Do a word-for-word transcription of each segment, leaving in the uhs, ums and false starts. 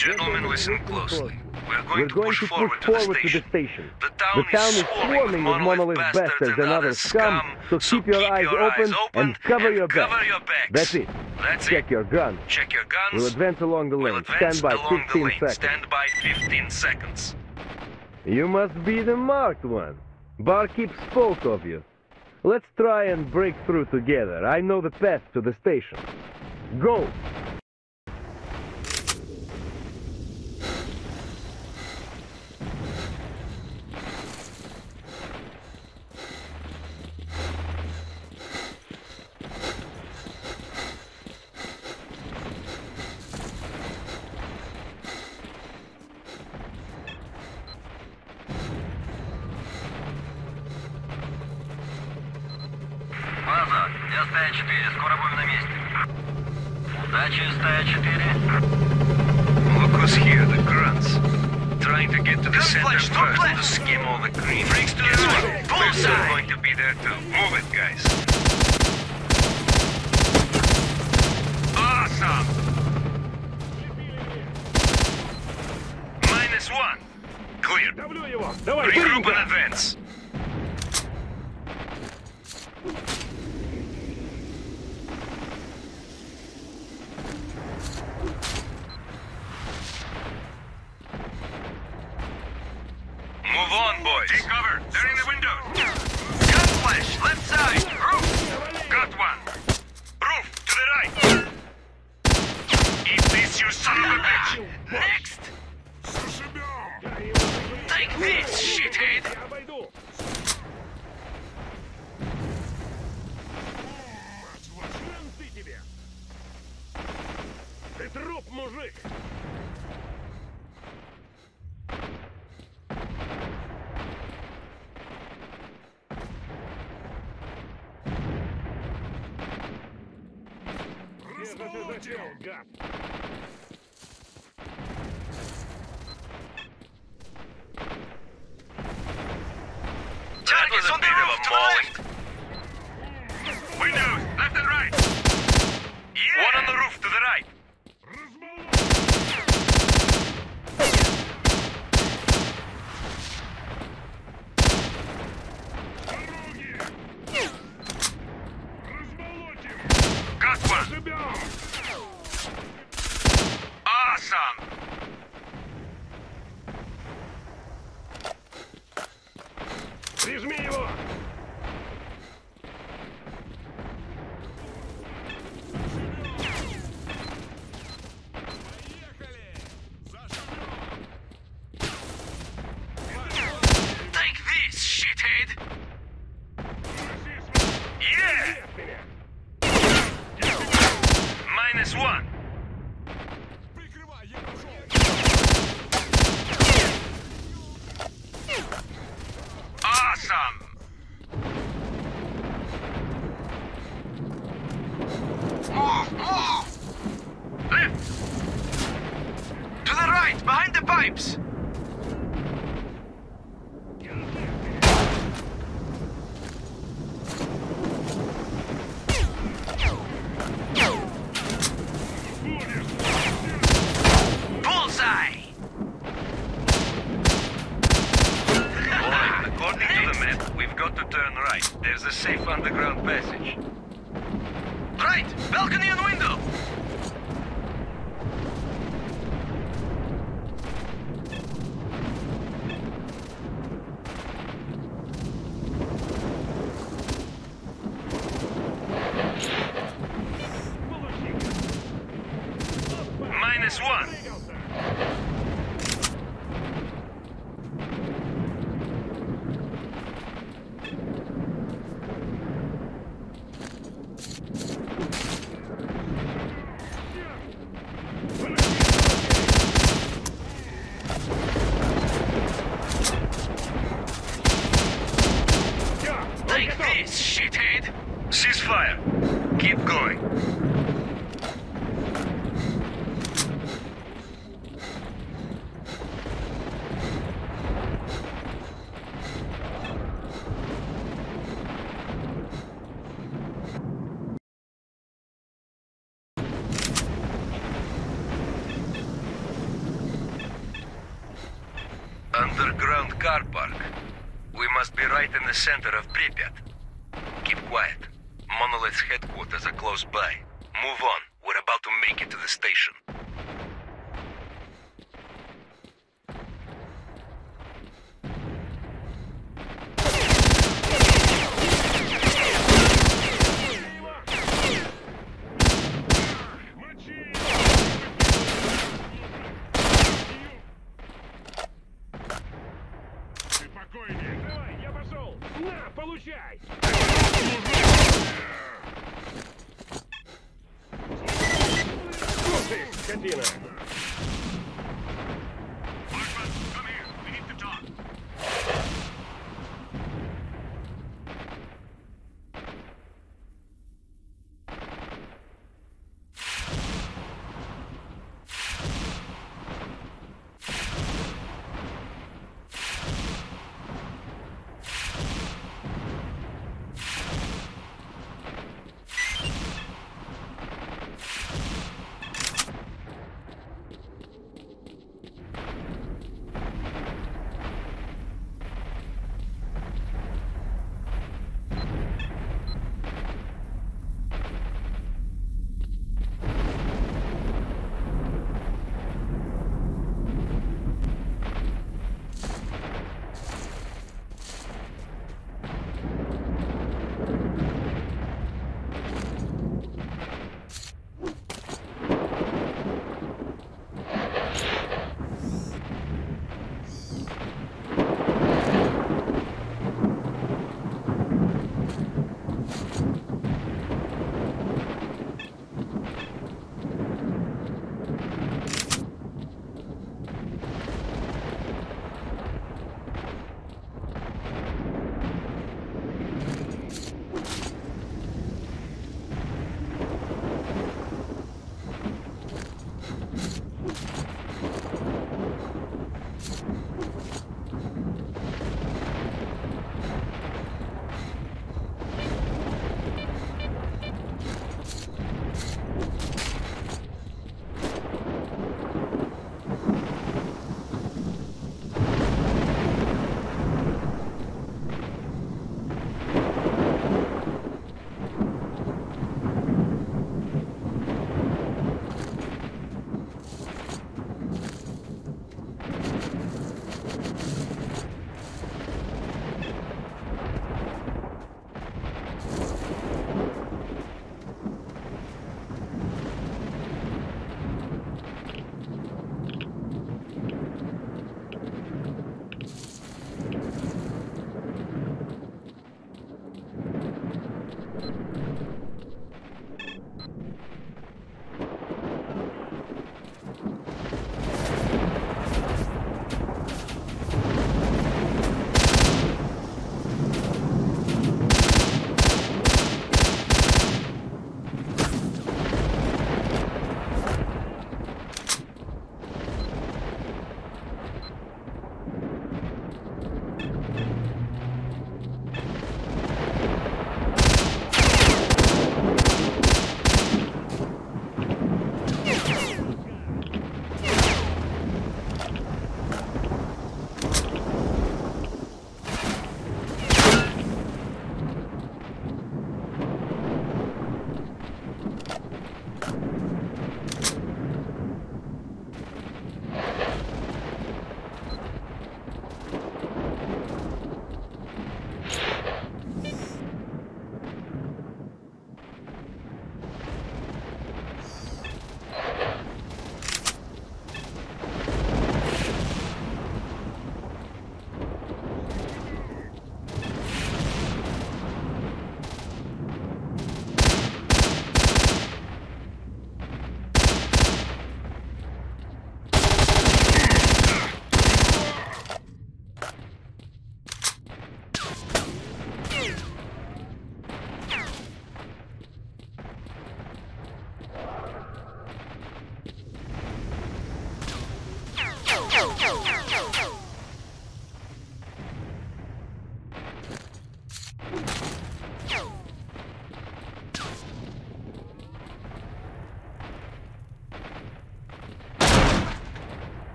Gentlemen, listen closely. We're going, We're to, going push to push forward, forward to, the to the station. The town, The town is swarming with monolith bastards and other scum, so keep your eyes open and cover your back. cover your backs. That's it. That's Check it. your gun. Check your guns. We'll advance along the We'll lane. advance Stand by along the fifteen lane. seconds. Stand by fifteen seconds. You must be the marked one. Barkeep spoke of you. Let's try and break through together. I know the path to the station. Go! База, S T A L K E R, скоро будем на месте. Удачи, S T A L K E R. Look who's here, the grunts. Trying to get to the center first to skim all the green. Freaks to the right. We're still going to be there too. Move it, guys. Awesome! Minus one. Clear. Regroup and advance. Move on, boys. Take cover. They're in the windows. Gun flash. Left side. Roof. Got one. Roof. To the right. Eat this, you son of a bitch. Next. Take this, shithead. Ты труп, мужик! Размолотил, гад! Target's on the roof to the left. Windows, left and right. Yeah. One on the roof to the right. Got one. Awesome. Прижми его! Take this, shithead. Yeah. Minus one. Awesome. Move, move. Left. To the right, behind the pipes. Bullseye. According to the map, we've got to turn right. There's a safe underground passage. Right! Balcony and window! Minus one. Take this, shithead! Ceasefire. Keep going. car park. We must be right in the center of Pripyat. Keep quiet. Monolith's headquarters are close by. Move on. We're about to make it to the station. Спокойнее. Давай, я пошел. На, получай. Ух ты, скотина. Come here. We need to talk.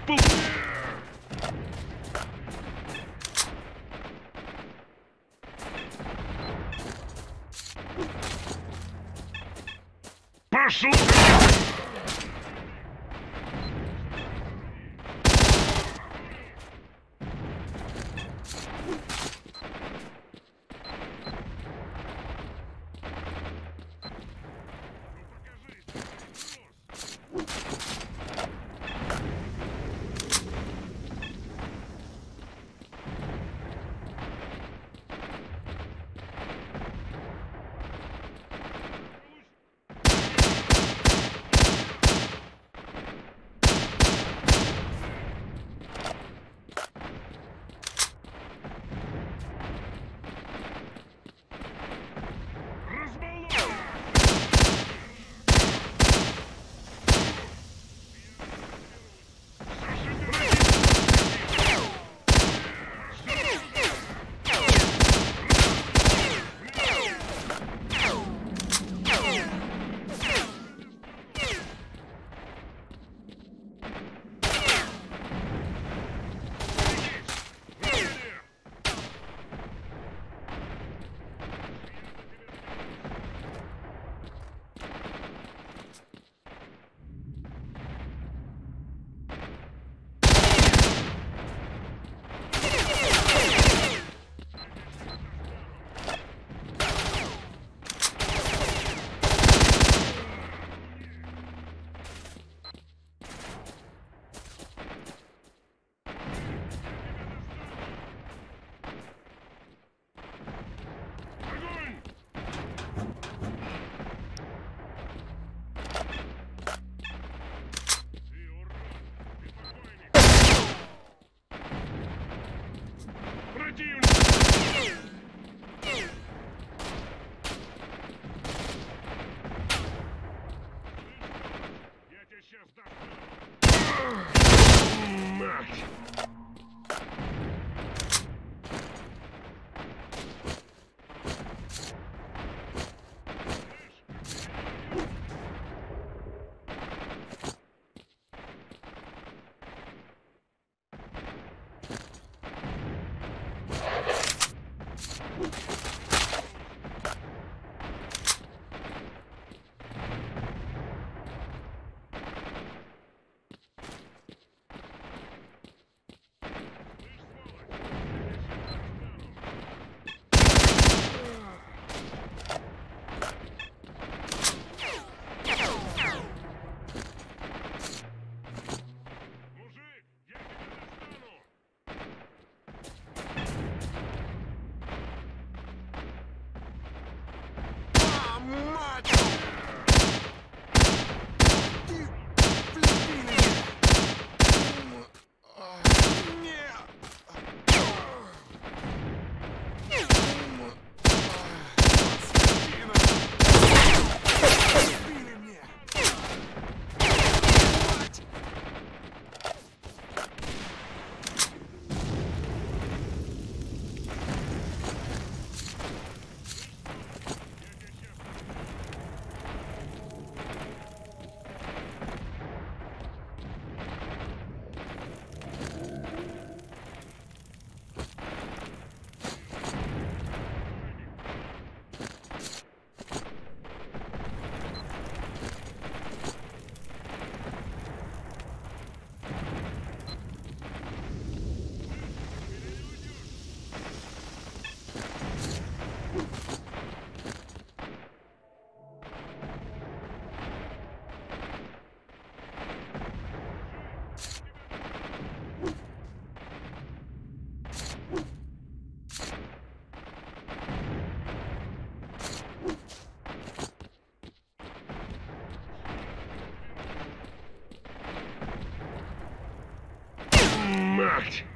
Пошел! Мать!